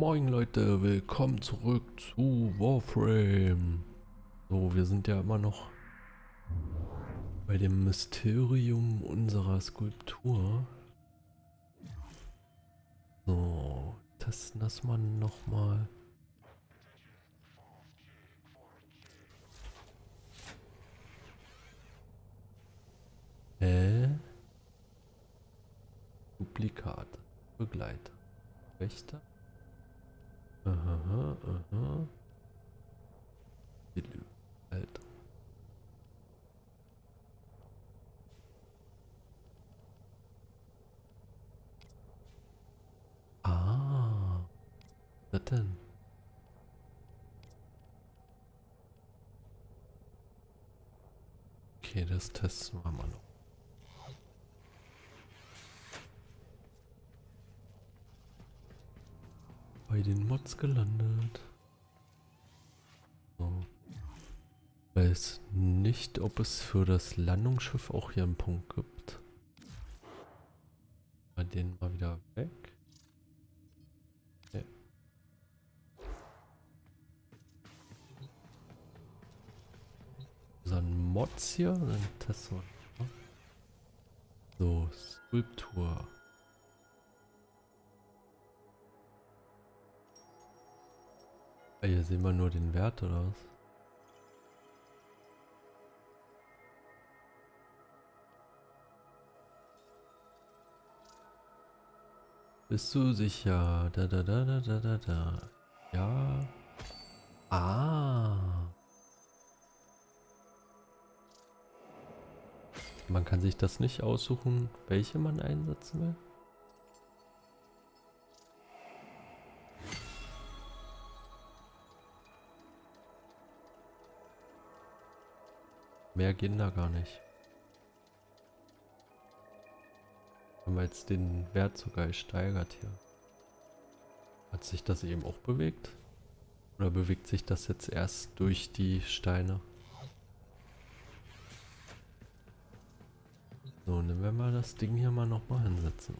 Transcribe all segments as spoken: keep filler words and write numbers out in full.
Moin Leute, willkommen zurück zu Warframe. So, wir sind ja immer noch bei dem Mysterium unserer Skulptur. So, testen das mal nochmal. Hä? Duplikat. Begleiter. Wächter. Aha, aha. Delü. Alter. Ah. Was denn? Okay, das testen wir mal noch. Bei den Mods gelandet. So. Weiß nicht, ob es für das Landungsschiff auch hier einen Punkt gibt. Mal den mal wieder weg. Okay. So ein Mods hier, dann testen wir. So, Skulptur. Ah, hier sehen wir nur den Wert oder was? Bist du sicher? Da da da da da da da. Ja. Ah. Man kann sich das nicht aussuchen, welche man einsetzen will. Mehr gehen da gar nicht. Haben wir jetzt den Wert sogar gesteigert hier. Hat sich das eben auch bewegt? Oder bewegt sich das jetzt erst durch die Steine? So, dann werden wir das Ding hier mal nochmal hinsetzen.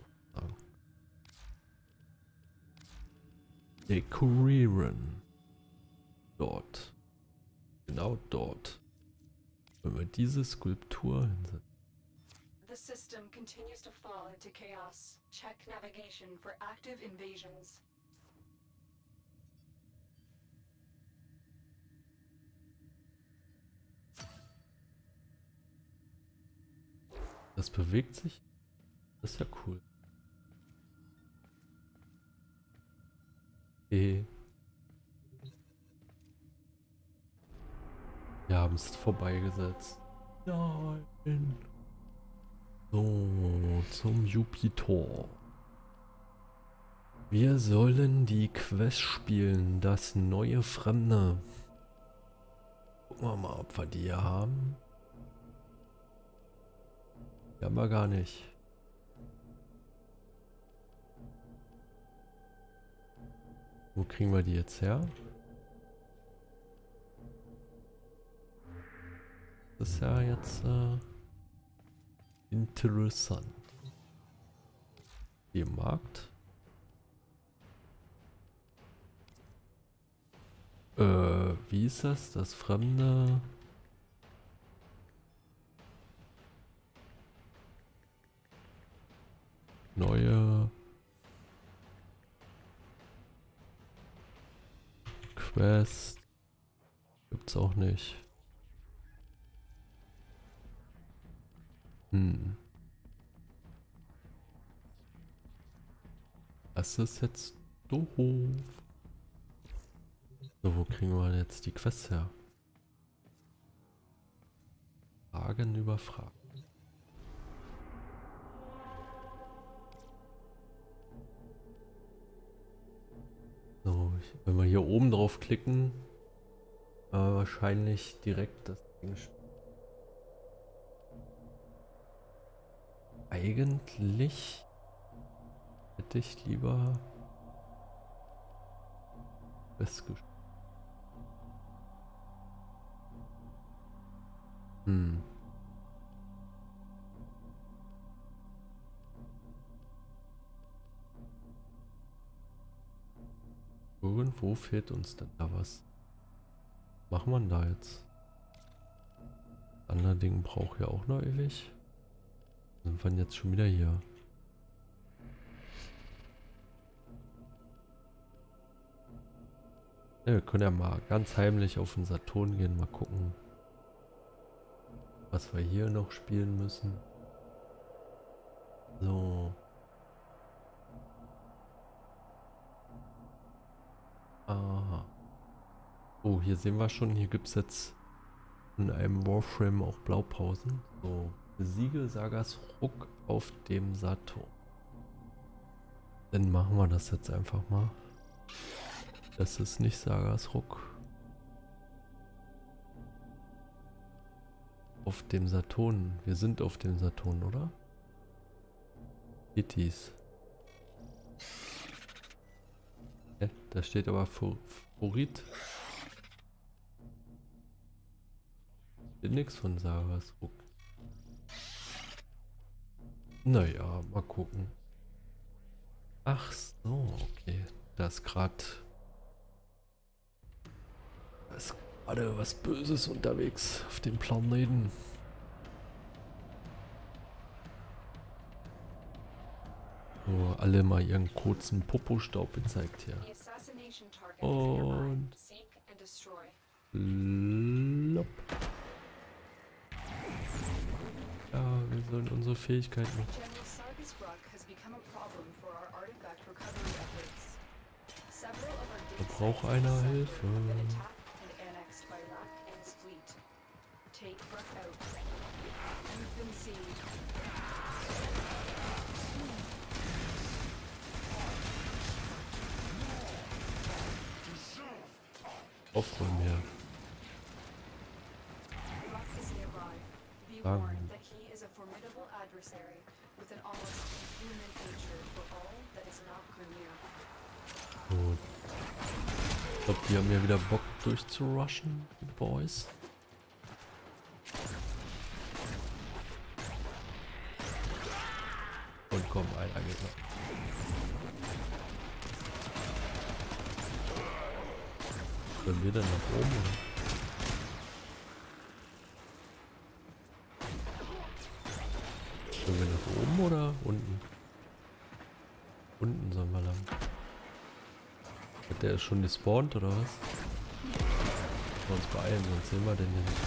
Dekorieren. Dort. Genau dort. Wenn wir diese Skulptur hinsetzen. The system continues to fall into chaos. Check navigation for active invasions. Das bewegt sich. Das ist ja cool. Okay. Wir haben es vorbeigesetzt. Nein. So, zum Jupiter. Wir sollen die Quest spielen, das neue Fremde. Gucken wir mal, ob wir die hier haben. Die haben wir gar nicht. Wo kriegen wir die jetzt her? Das ist ja jetzt äh, interessant. Hier im Markt. Äh, wie ist das? Das Fremde. Neue Quest. Gibt's auch nicht. Hm. Das ist jetzt doof. So, wo kriegen wir jetzt die Quests her? Fragen über Fragen. So, ich, wenn wir hier oben drauf klicken, äh, wahrscheinlich direkt das Ding. Eigentlich hätte ich lieber festgestellt. Hm. Irgendwo fehlt uns denn da was. Was macht man da jetzt? Das andere Ding braucht ja auch noch ewig. Sind wir denn jetzt schon wieder hier? Ja, wir können ja mal ganz heimlich auf den Saturn gehen, mal gucken, was wir hier noch spielen müssen. So. Aha. Oh, hier sehen wir schon, hier gibt es jetzt in einem Warframe auch Blaupausen. So, besiege Sagas Ruck auf dem Saturn. Dann machen wir das jetzt einfach mal. Das ist nicht Sagas Ruck. Auf dem Saturn. Wir sind auf dem Saturn, oder? Itis. Ja, da steht aber Favorit. Steht nichts von Sagas Ruck. Naja, mal gucken. Ach so, okay. Da ist gerade... Da ist gerade was Böses unterwegs auf dem Planeten. So, alle mal ihren kurzen Popo-Staub gezeigt hier. Und... Lopp. Ja, wir sollen unsere Fähigkeiten... Da braucht einer Hilfe. Aufräumen her. Sagen. Gut. Ich glaube, die haben ja wieder Bock durchzurushen, die Boys. Und komm, einer geht noch. Können wir denn nach oben? Oder? Können wir nach oben oder unten? Unten sollen wir lang. Hat der schon gespawnt oder was? Wir uns beeilen, sonst sehen wir den hier nicht.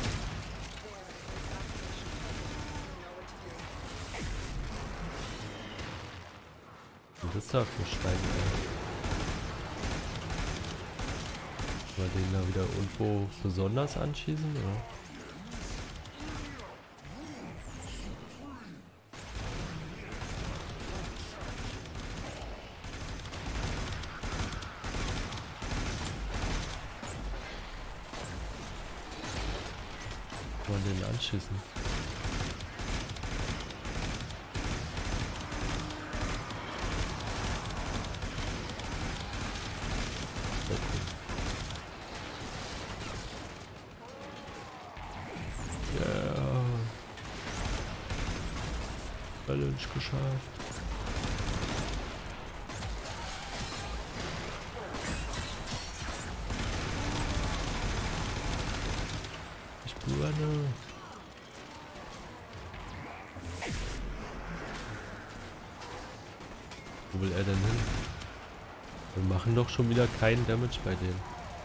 Was ist da für Steine? Mal den da wieder irgendwo besonders anschießen, oder? Mal den anschießen. Challenge geschafft. Ich brenne. Wo will er denn hin? Wir machen doch schon wieder keinen Damage bei dem.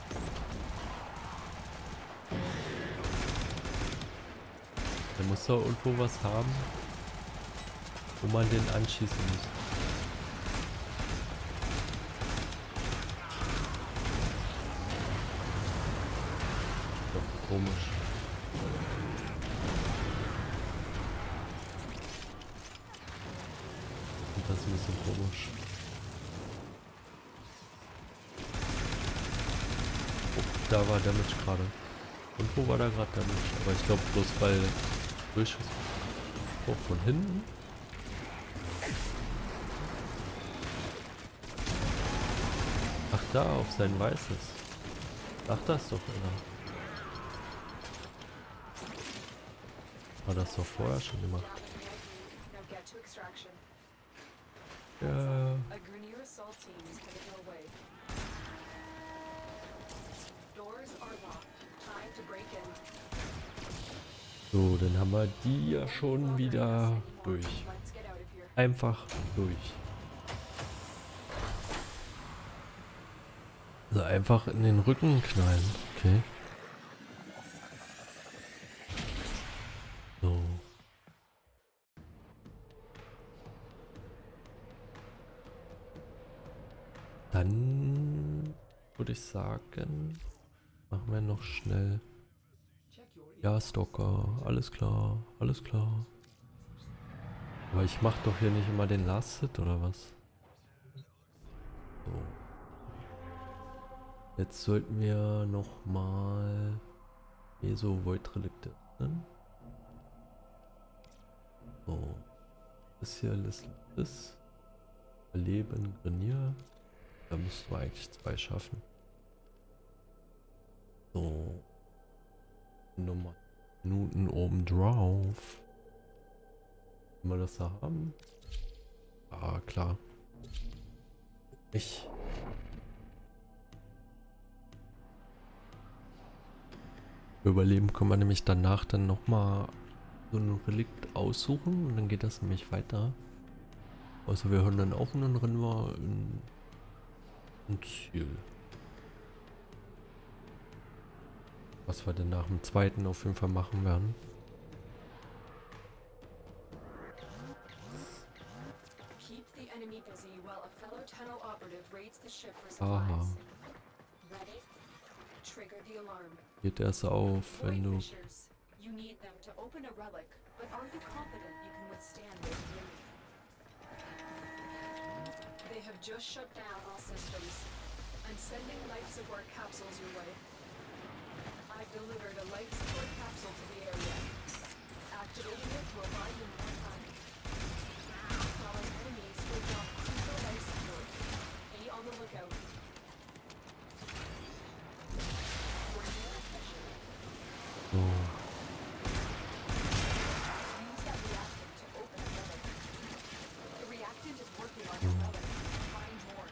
Der muss doch irgendwo was haben, wo man den anschießen muss. Doch komisch. Und das ist ein bisschen komisch. Oh, da war Damage gerade. Und wo war da gerade Damage? Aber ich glaube bloß weil Durchschuss. Oh, von hinten. Ach, da, auf sein weißes. Ach, das doch, oder? War das doch vorher schon gemacht. Ja. Doors are locked. Time to break in. So, dann haben wir die ja schon wieder durch. Let's get out of here. Einfach durch. Also einfach in den Rücken knallen. Okay. So. Dann würde ich sagen, machen wir noch schnell. Ja, Stalker, alles klar, alles klar. Aber ich mache doch hier nicht immer den Last Hit, oder was? So. Jetzt sollten wir noch mal Meso-Void-Relikte öffnen. So. Das hier ist das. Leben, Grenier. Da müssten wir eigentlich zwei schaffen. So. Nummer Minuten oben drauf. Wenn wir das da haben. Ah, klar. Ich. Überleben können wir nämlich danach dann nochmal so ein Relikt aussuchen und dann geht das nämlich weiter. Also wir hören dann auf und dann rennen wir in ein Ziel. Was wir dann nach dem zweiten auf jeden Fall machen werden. Keep the enemy busy while a fellow Tenno operative raids the ship for Aha. supplies. Ready? Trigger the alarm. Geht erst auf, wenn du... Fishers. You need them to open a relic, but are you confident you can withstand their fury? They have just shut down all systems. I'm sending life support capsules your way. I've delivered a life support capsule to the area. Activating it will buy you more time. Falling enemies will drop crucial life support. Be on the lookout. We're near a fisher. So. Use that reactant to open a relic. The reactant is working on your relic. Find more.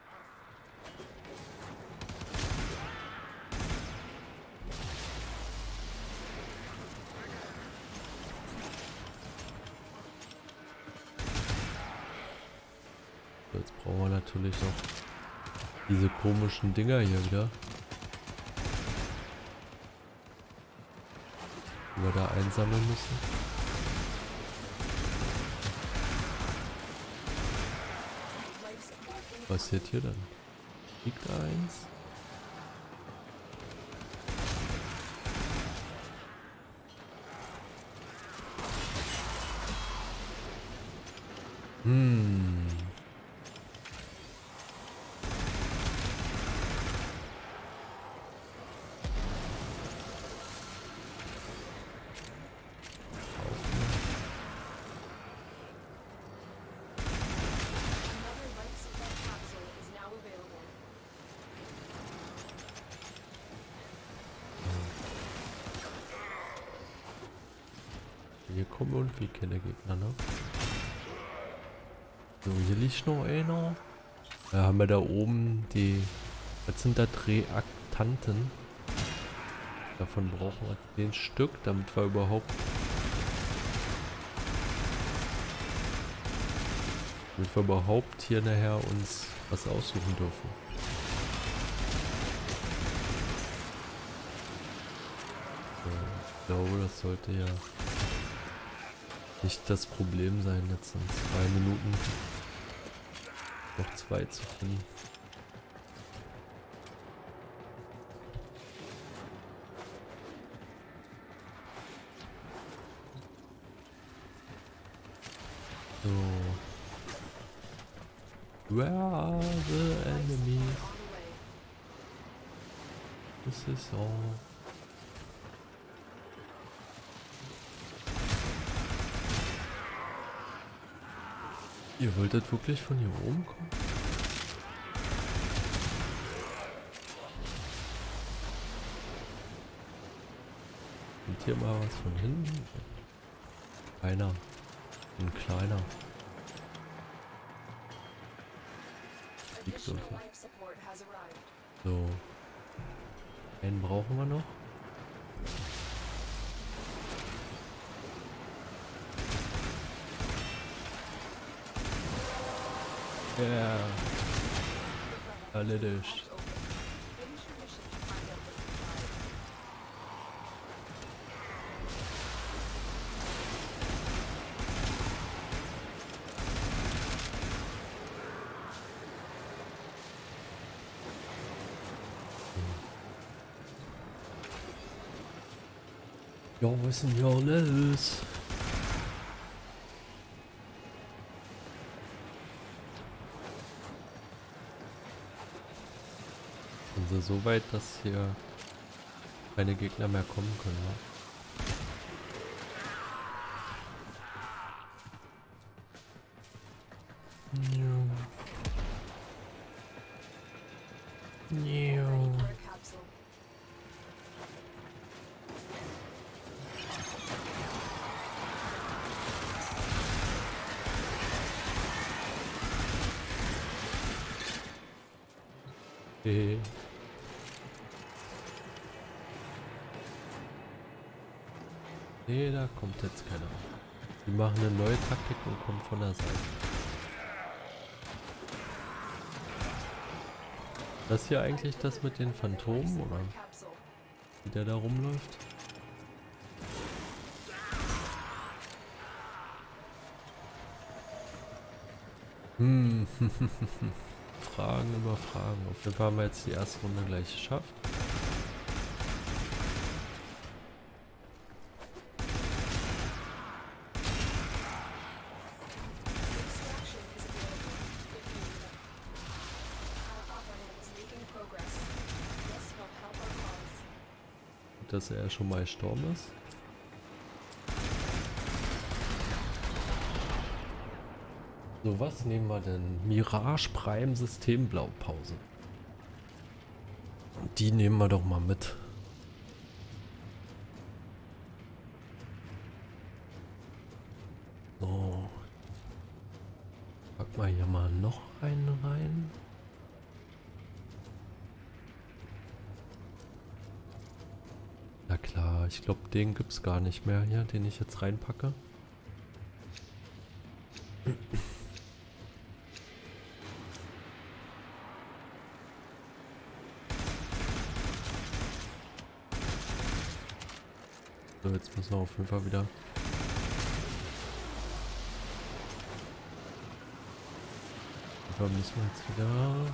Jetzt brauchen wir natürlich noch diese komischen Dinger hier wieder. Die wir da einsammeln müssen. Was passiert hier dann? Liegt da eins? Hm. Another life support capsule is now available. Hier kommen irgendwie keine Gegner, ne? So, hier liegt noch einer. Da haben wir da oben die... Was sind da Reaktanten? Davon brauchen wir zehn Stück, damit wir überhaupt... Damit wir überhaupt hier nachher uns was aussuchen dürfen. So, ich glaube, das sollte ja nicht das Problem sein, jetzt in zwei Minuten noch zwei zu finden. So. Where are the enemies? This is all. Ihr wolltet wirklich von hier oben kommen? Und hier mal was von hinten? Einer. Ein kleiner. Liegt Additional irgendwie. life support has arrived. So. Einen brauchen wir noch. Ja. Yeah. Erledigt. Ja, was ist denn hier los? Sind sie so weit, dass hier keine Gegner mehr kommen können, ne? Okay. Nee, da kommt jetzt keiner. Die machen eine neue Taktik und kommen von der Seite. Das hier eigentlich das mit den Phantomen, oder wie der da rumläuft? Hm, Fragen über Fragen. Auf jeden Fall haben wir jetzt die erste Runde gleich geschafft. Dass er schon mal gestorben ist. So, was nehmen wir denn? Mirage Prime System Blaupause. Und die nehmen wir doch mal mit. So. Pack mal hier mal noch einen rein. Na klar, ich glaube, den gibt es gar nicht mehr hier, den ich jetzt reinpacke. So, jetzt müssen wir auf jeden Fall wieder... Da müssen wir jetzt wieder...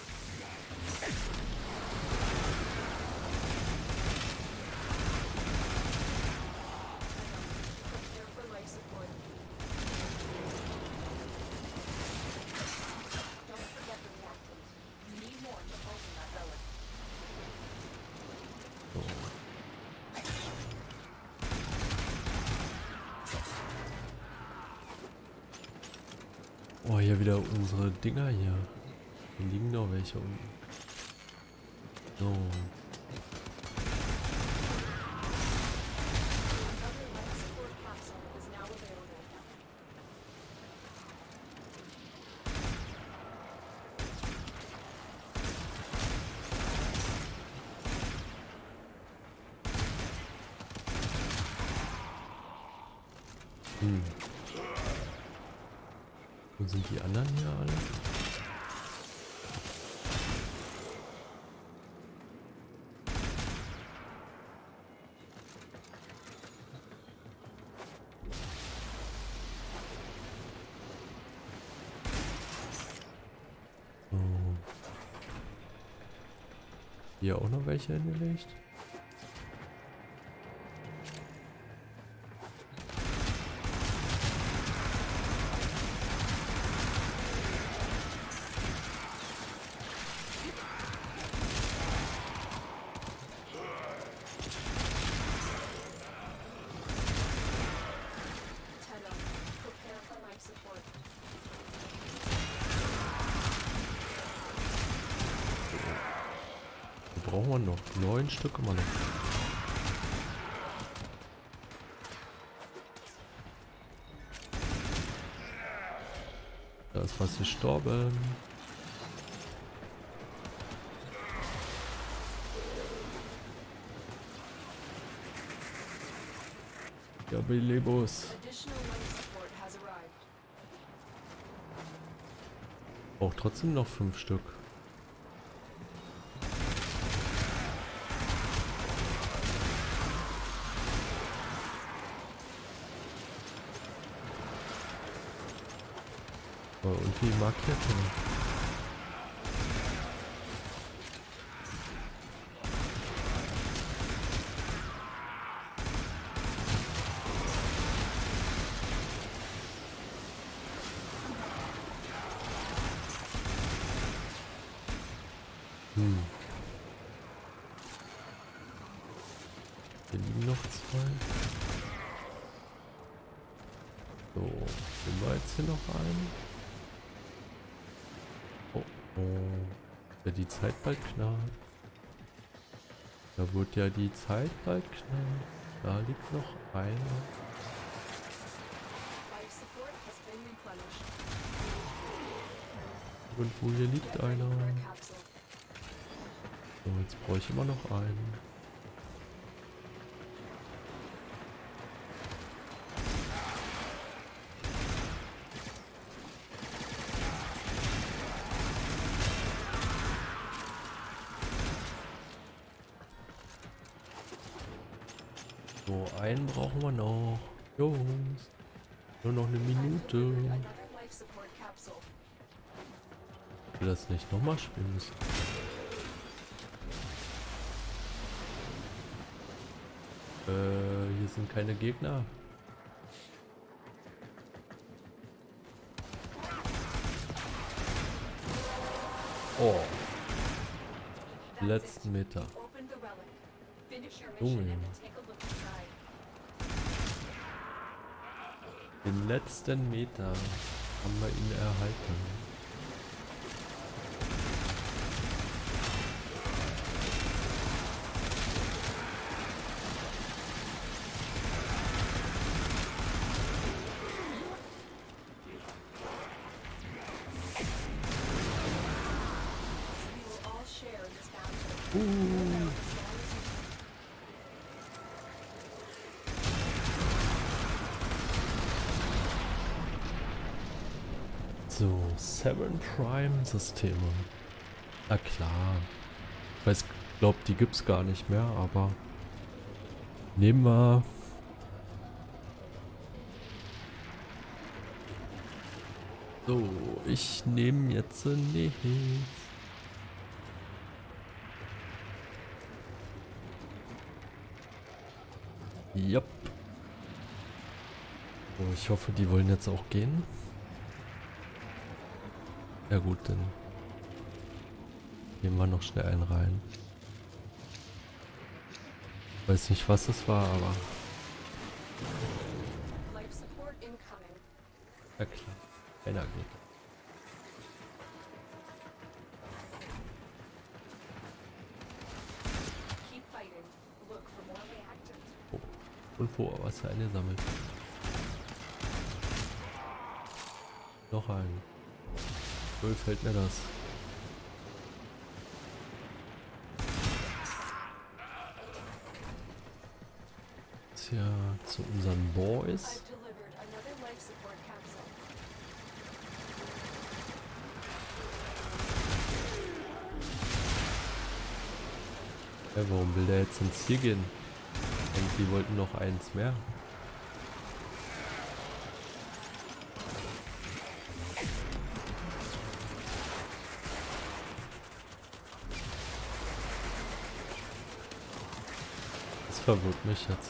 Oh, hier wieder unsere Dinger hier. Hier liegen noch welche unten. So. Hm. Wo sind die anderen hier alle? So. Hier auch noch welche hingelegt? Brauchen wir noch neun Stück immer noch. Da ist was gestorben. Ja, Belebos. Additional life support has arrived. Braucht trotzdem noch fünf Stück. Oh, und wie markiert er? Hm. Hier liegen noch zwei. So, nehmen wir jetzt hier noch einen. Oh, oh. Ja, die Zeit bald knapp. Da wird ja die Zeit bald knapp. Da liegt noch einer. Life support has been replenished. Irgendwo hier liegt einer. Ready for a capsule. So, jetzt brauche ich immer noch einen. So, einen brauchen wir noch. Jungs. Nur noch eine Minute. Another life support capsule. Ich will das nicht nochmal spielen müssen. Äh, hier sind keine Gegner. Oh. Letzten Meter. Open the relic. Finish your Junge. mission and then take a look inside. Den letzten Meter haben wir ihn erhalten. We will all share in this bounty. Uh. So, Seven Prime Systeme. Na klar. Ich weiß, glaub, die gibt's gar nicht mehr, aber nehmen wir. So, ich nehme jetzt nichts. Jupp. So, ich hoffe, die wollen jetzt auch gehen. Ja gut, dann gehen wir noch schnell einen rein. Weiß nicht, was es war, aber Life support incoming. ja klar, einer geht. Keep fighting. Look for more reactants. Oh. Und wo was für eine sammelt. Noch ein. Wohl fällt mir das. Tja, zu unseren Boys. I've delivered another life support capsule. Ja, warum will der jetzt ins Ziel gehen? Und die wollten noch eins mehr. Das verwirrt mich jetzt.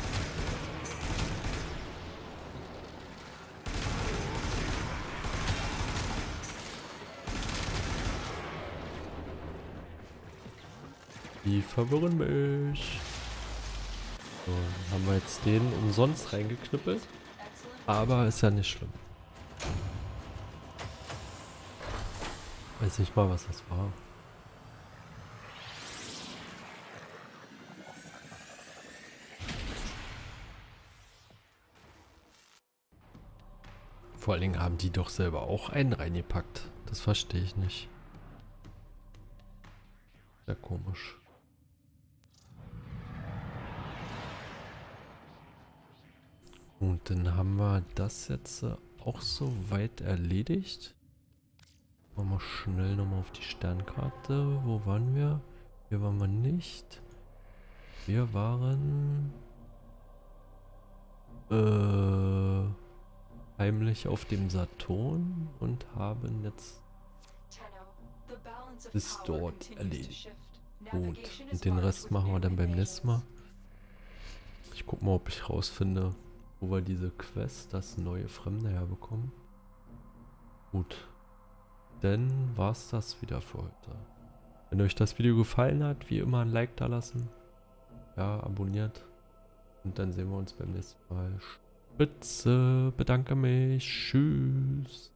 Die verwirren mich. So, dann haben wir jetzt den umsonst reingeknüppelt. Aber ist ja nicht schlimm. Weiß nicht mal, was das war. Vor allen Dingen haben die doch selber auch einen reingepackt. Das verstehe ich nicht. Sehr komisch. Und dann haben wir das jetzt äh, auch soweit erledigt. Machen wir schnell nochmal auf die Sternkarte. Wo waren wir? Hier waren wir nicht. Wir waren äh, heimlich auf dem Saturn und haben jetzt bis dort erledigt. Gut, und den Rest machen wir dann beim nächsten Mal. Ich guck mal, ob ich rausfinde, wo wir diese Quest, das neue Fremde herbekommen. Gut, dann war's das wieder für heute. Wenn euch das Video gefallen hat, wie immer ein Like da lassen. Ja, abonniert. Und dann sehen wir uns beim nächsten Mal. Spitze, bedanke mich. Tschüss.